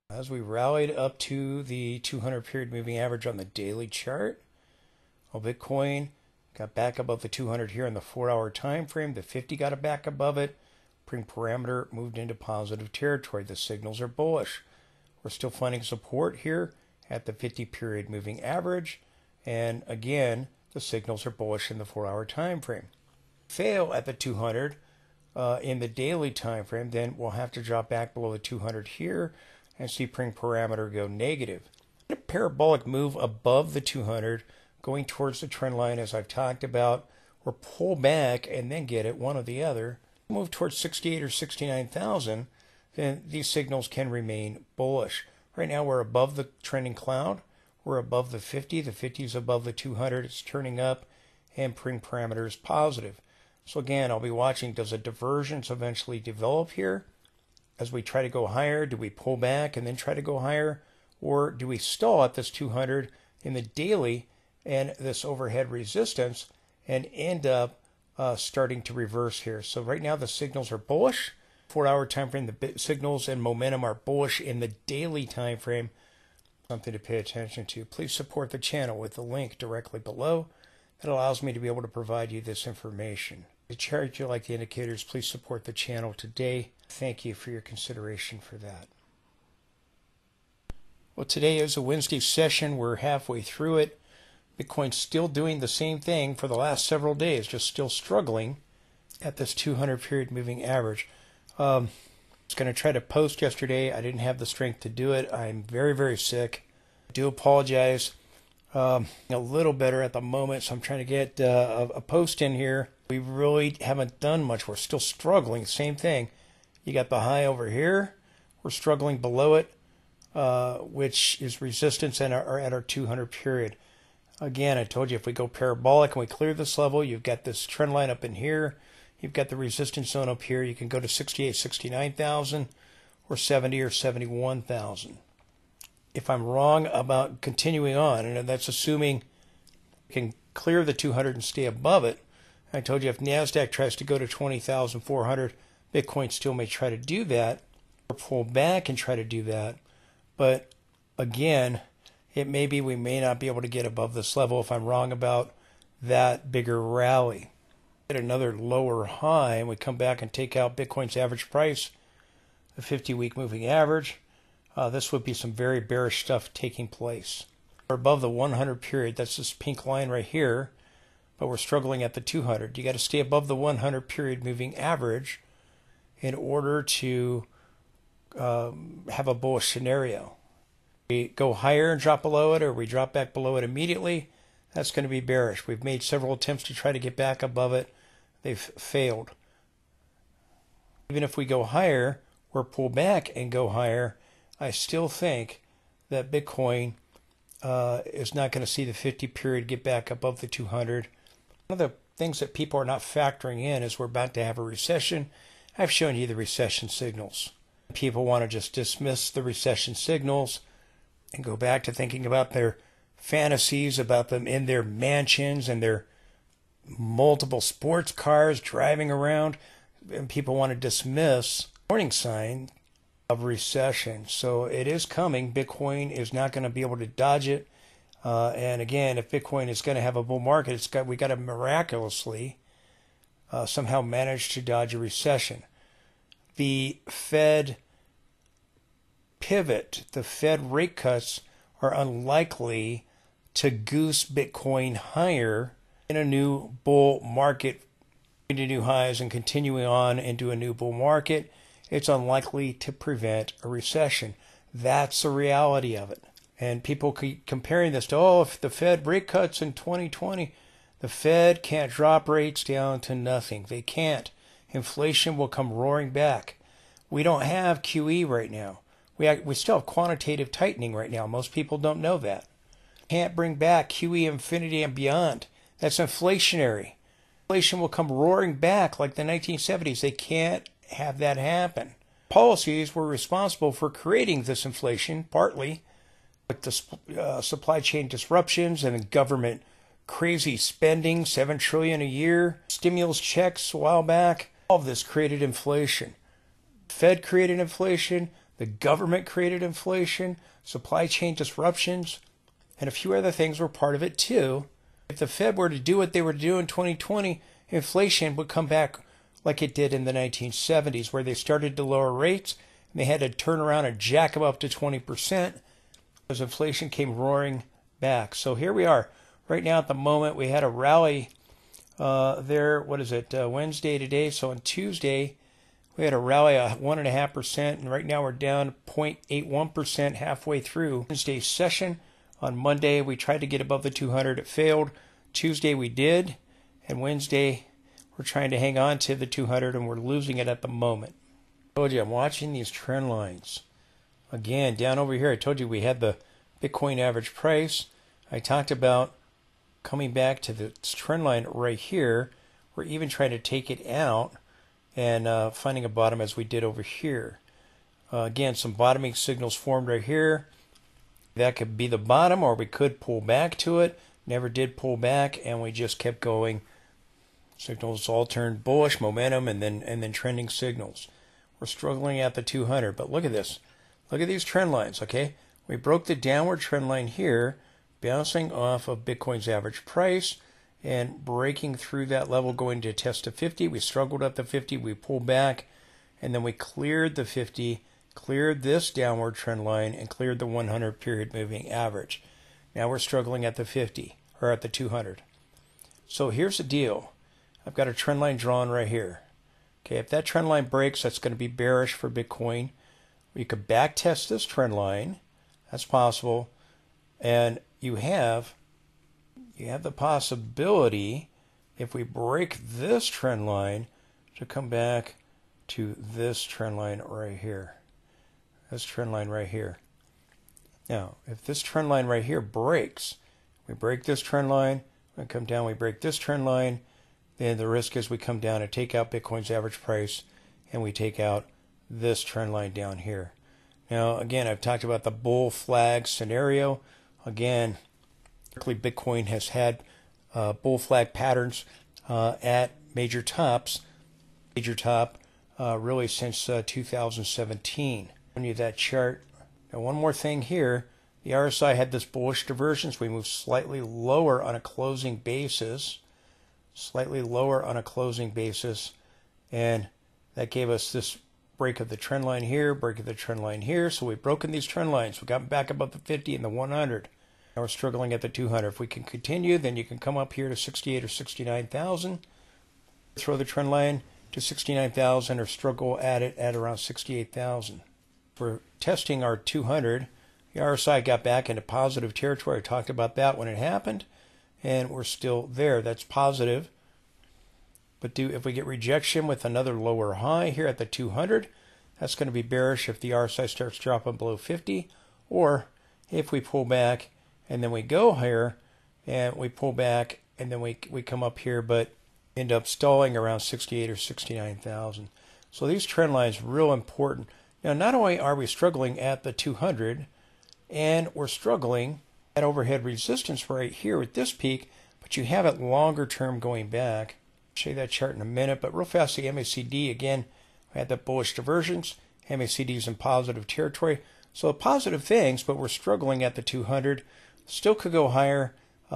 As we rallied up to the 200 period moving average on the daily chart, well, Bitcoin got back above the 200 here in the 4-hour time frame. The 50 got it back above it. Pring parameter moved into positive territory. The signals are bullish. We're still finding support here at the 50 period moving average. And again, the signals are bullish in the 4-hour time frame. Fail at the 200 in the daily time frame, then we'll have to drop back below the 200 here and see Pring parameter go negative. A parabolic move above the 200 going towards the trend line, as I've talked about, or pull back and then get it, one or the other. Move towards 68 or 69,000, then these signals can remain bullish. Right now we're above the trending cloud. We're above the 50. The 50 is above the 200. It's turning up, and Pring parameter is positive. So again, I'll be watching, does a divergence eventually develop here? As we try to go higher, do we pull back and then try to go higher? Or do we stall at this 200 in the daily and this overhead resistance and end up starting to reverse here? So right now the signals are bullish. 4-hour time frame, the signals and momentum are bullish in the daily time frame. Something to pay attention to. Please support the channel with the link directly below. That allows me to be able to provide you this information. If you chart you like the indicators, please support the channel today. Thank you for your consideration for that. Well, today is a Wednesday session. We're halfway through it. Bitcoin's still doing the same thing for the last several days, just still struggling at this 200 period moving average. I was going to try to post yesterday. I didn't have the strength to do it. I'm very, very sick. I do apologize. A little better at the moment, so I'm trying to get a post in here. We really haven't done much. We're still struggling. Same thing. You got the high over here. We're struggling below it, which is resistance and are at our 200 period. Again, I told you if we go parabolic and we clear this level, you've got this trend line up in here. You've got the resistance zone up here. You can go to 68, 69,000 or 70 or 71,000. If I'm wrong about continuing on, and that's assuming we can clear the 200 and stay above it. I told you if NASDAQ tries to go to 20,400, Bitcoin still may try to do that or pull back and try to do that. But again, it may be we may not be able to get above this level if I'm wrong about that bigger rally. Get another lower high and we come back and take out Bitcoin's average price, the 50-week moving average. This would be some very bearish stuff taking place. We're above the 100 period. That's this pink line right here. But we're struggling at the 200. You got to stay above the 100 period moving average in order to have a bullish scenario. We go higher and drop below it, or we drop back below it immediately. That's going to be bearish. We've made several attempts to try to get back above it. They've failed. Even if we go higher or pull back and go higher, I still think that Bitcoin is not going to see the 50 period get back above the 200. One of the things that people are not factoring in is we're about to have a recession. I've shown you the recession signals. People want to just dismiss the recession signals and go back to thinking about their fantasies about them in their mansions and their multiple sports cars driving around. And people want to dismiss warning sign of recession. So it is coming. Bitcoin is not going to be able to dodge it. And again, if Bitcoin is going to have a bull market, we got to miraculously somehow manage to dodge a recession. The Fed pivot, the Fed rate cuts are unlikely to goose Bitcoin higher in a new bull market, into new highs and continuing on into a new bull market. It's unlikely to prevent a recession. That's the reality of it. And people keep comparing this to, oh, if the Fed rate cuts in 2020, the Fed can't drop rates down to nothing. They can't. Inflation will come roaring back. We don't have QE right now. We still have quantitative tightening right now. Most people don't know that. Can't bring back QE infinity and beyond. That's inflationary. Inflation will come roaring back like the 1970s. They can't have that happen. Policies were responsible for creating this inflation, partly, like the supply chain disruptions and government crazy spending, $7 trillion a year, stimulus checks a while back. All of this created inflation. Fed created inflation. The government created inflation, supply chain disruptions, and a few other things were part of it too. If the Fed were to do what they were to do in 2020, inflation would come back like it did in the 1970s, where they started to lower rates and they had to turn around and jack them up to 20% as inflation came roaring back. So here we are. Right now at the moment, we had a rally there. What is it? Wednesday today. So on Tuesday, we had a rally of 1.5%, and right now we're down 0.81% halfway through Wednesday's session. On Monday, we tried to get above the 200. It failed. Tuesday, we did. And Wednesday, we're trying to hang on to the 200, and we're losing it at the moment. I told you, I'm watching these trend lines. Again, down over here, I told you we had the Bitcoin average price. I talked about coming back to the trend line right here. We're even trying to take it out and finding a bottom as we did over here. Again, some bottoming signals formed right here. That could be the bottom, or we could pull back to it. Never did pull back, and we just kept going. Signals all turned bullish, momentum, and then trending signals. We're struggling at the 200, but look at this. Look at these trend lines, okay? We broke the downward trend line here, bouncing off of Bitcoin's average price and breaking through that level, going to test the 50. We struggled at the 50. We pulled back, and then we cleared the 50, cleared this downward trend line, and cleared the 100 period moving average. Now we're struggling at the 50, or at the 200. So here's the deal. I've got a trend line drawn right here. Okay, if that trend line breaks, that's going to be bearish for Bitcoin. We could back test this trend line. That's possible. And you have the possibility, if we break this trend line, to come back to this trend line right here. This trend line right here. Now, if this trend line right here breaks, we break this trend line, we come down, we break this trend line, then the risk is we come down and take out Bitcoin's average price, and we take out this trend line down here. Now, again, I've talked about the bull flag scenario. Again, Bitcoin has had bull flag patterns at major top really since 2017. When you that chart. Now, one more thing here. The RSI had this bullish divergence. We moved slightly lower on a closing basis. And that gave us this break of the trend line here, break of the trend line here. So we've broken these trend lines. We got back above the 50 and the 100. Now we're struggling at the 200. If we can continue, then you can come up here to 68 or 69,000. Throw the trend line to 69,000 or struggle at it at around 68,000. We're testing our 200. The RSI got back into positive territory. I talked about that when it happened, and we're still there. That's positive. But if we get rejection with another lower high here at the 200, that's going to be bearish if the RSI starts dropping below 50, or if we pull back and then we go higher and we pull back and then we come up here but end up stalling around 68 or 69,000. So these trend lines real important. Now, not only are we struggling at the 200, and we're struggling at overhead resistance right here at this peak, but you have it longer term going back. I'll show you that chart in a minute, but real fast, the MACD, again, we had that bullish divergence. MACD is in positive territory. So positive things, but we're struggling at the 200. Still could go higher.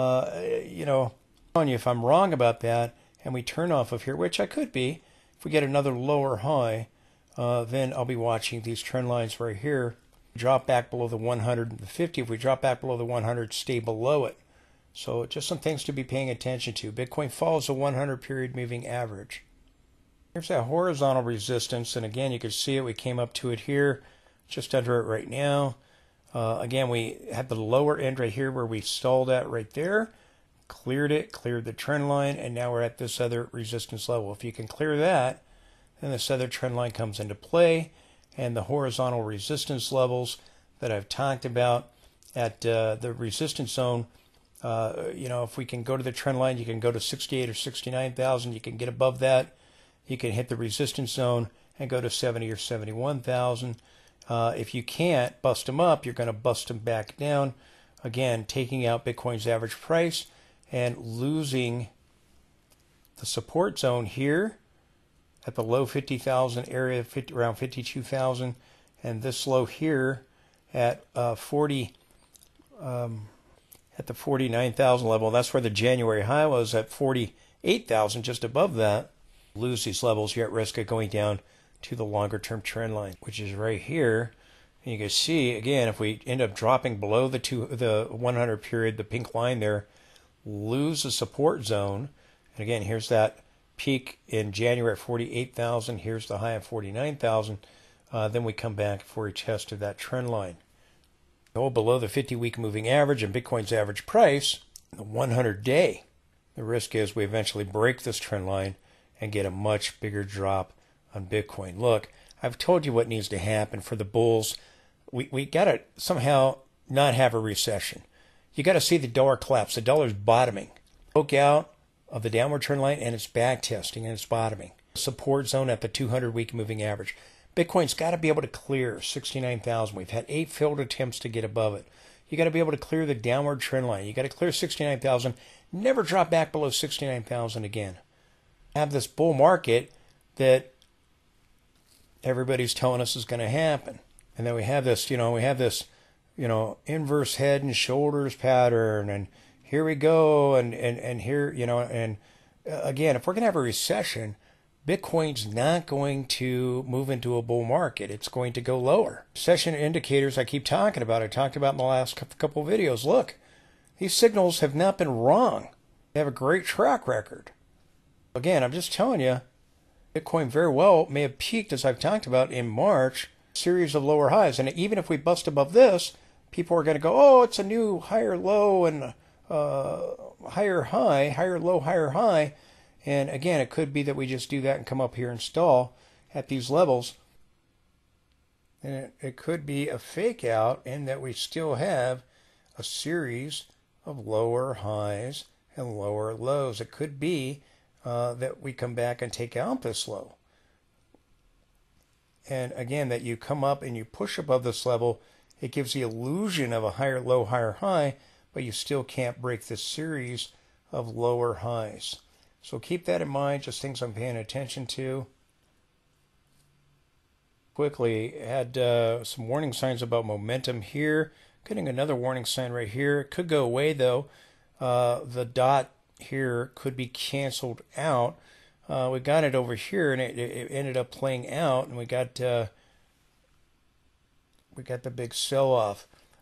I'm telling you, if I'm wrong about that, and we turn off of here, which I could be, if we get another lower high, then I'll be watching these trend lines right here. Drop back below the 100 and the 50. If we drop back below the 100, stay below it. So just some things to be paying attention to. Bitcoin follows the 100 period moving average. Here's that horizontal resistance, and again, you can see it. We came up to it here, just under it right now. Again, we had the lower end right here where we stalled at right there. Cleared it, cleared the trend line, and now we're at this other resistance level. If you can clear that, then this other trend line comes into play, and the horizontal resistance levels that I've talked about at the resistance zone, if we can go to the trend line, you can go to 68 or 69,000. You can get above that. You can hit the resistance zone and go to 70 or 71,000. If you can't bust them up, you're going to bust them back down. Again, taking out Bitcoin's average price and losing the support zone here at the low 50,000 area, around 52,000, and this low here at 40 at the 49,000 level. That's where the January high was at 48,000, just above that. Lose these levels, you're at risk of going down to the longer term trend line, which is right here. And you can see again, if we end up dropping below the 100 period, the pink line there, lose the support zone. And again, here's that peak in January at 48,000. Here's the high at 49,000. Then we come back for a test of that trend line. Go below the 50-week moving average and Bitcoin's average price, the 100-day. The risk is we eventually break this trend line and get a much bigger drop on Bitcoin. Look, I've told you what needs to happen for the bulls. We got to somehow not have a recession. You got to see the dollar collapse. The dollar's bottoming. Broke out of the downward trend line and it's back testing and it's bottoming. Support zone at the 200-week moving average. Bitcoin's got to be able to clear 69,000. We've had 8 failed attempts to get above it. You got to be able to clear the downward trend line. You got to clear 69,000. Never drop back below 69,000 again. Have this bull market that everybody's telling us is going to happen. And then we have this, inverse head and shoulders pattern, and here we go, and here, and again, if we're going to have a recession, Bitcoin's not going to move into a bull market. It's going to go lower. Recession indicators I keep talking about, I talked about in the last couple of videos. Look, these signals have not been wrong. They have a great track record. Again, I'm just telling you, Bitcoin very well may have peaked, as I've talked about, in March, series of lower highs. And even if we bust above this, people are going to go, oh, it's a new higher low and higher high, higher low, higher high. And again, it could be that we just do that and come up here and stall at these levels. And it could be a fake out in that we still have a series of lower highs and lower lows. It could be that we come back and take out this low. And again, that you come up and you push above this level, it gives the illusion of a higher low, higher high, but you still can't break this series of lower highs. So keep that in mind, just things I'm paying attention to. Quickly, had some warning signs about momentum here. Getting another warning sign right here. It could go away though. The dot here could be canceled out. We got it over here and it ended up playing out, and we got the big sell-off.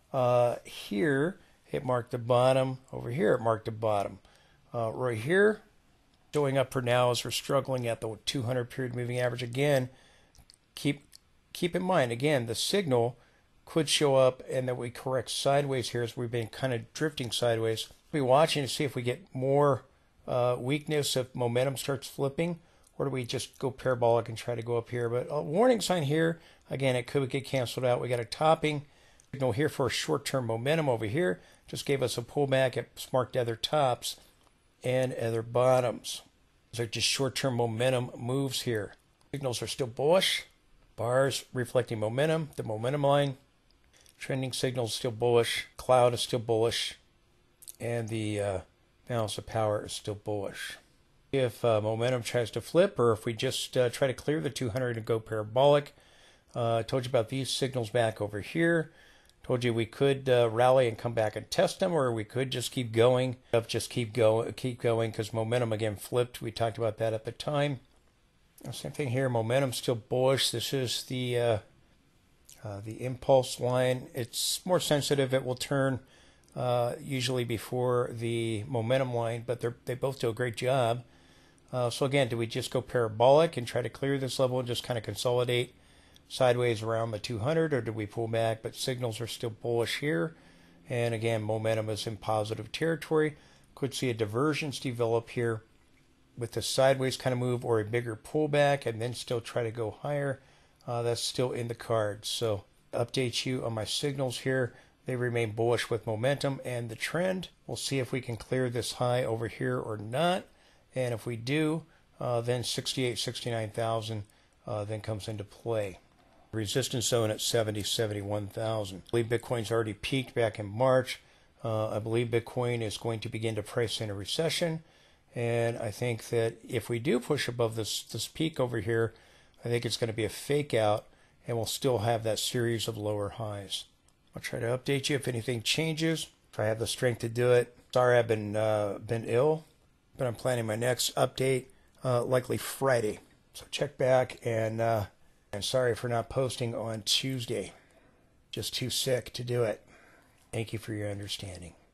Here it marked the bottom. Over here it marked the bottom. Right here, showing up for now as we're struggling at the 200 period moving average. Again, keep in mind, again, the signal could show up and that we correct sideways here as we've been kind of drifting sideways. We'll be watching to see if we get more weakness if momentum starts flipping, or do we just go parabolic and try to go up here. But a warning sign here, again, it could get canceled out. We got a topping signal here for a short-term momentum over here. Just gave us a pullback. It's marked other tops and other bottoms. These are just short-term momentum moves here. Signals are still bullish. Bars reflecting momentum. The momentum line. Trending signals still bullish. Cloud is still bullish. And the balance of power is still bullish. If momentum tries to flip, or if we just try to clear the 200 and go parabolic, I told you about these signals back over here. Told you we could rally and come back and test them, or we could just keep going. Just keep going because momentum again flipped. We talked about that at the time. Same thing here. Momentum still bullish. This is the impulse line. It's more sensitive. It will turn usually before the momentum line, but they both do a great job. So again, do we just go parabolic and try to clear this level and just kind of consolidate sideways around the 200, or do we pull back? But signals are still bullish here, and again, momentum is in positive territory. Could see a divergence develop here with the sideways kind of move, or a bigger pullback and then still try to go higher. That's still in the cards. So update you on my signals here. They remain bullish with momentum and the trend. We'll see if we can clear this high over here or not. And if we do, then 68, 69,000 then comes into play. Resistance zone at 70, 71,000. I believe Bitcoin's already peaked back in March. I believe Bitcoin is going to begin to price in a recession. And I think that if we do push above this peak over here, I think it's going to be a fake out and we'll still have that series of lower highs. I'll try to update you if anything changes, if I have the strength to do it. Sorry I've been ill, but I'm planning my next update likely Friday. So check back, and sorry for not posting on Tuesday. Just too sick to do it. Thank you for your understanding.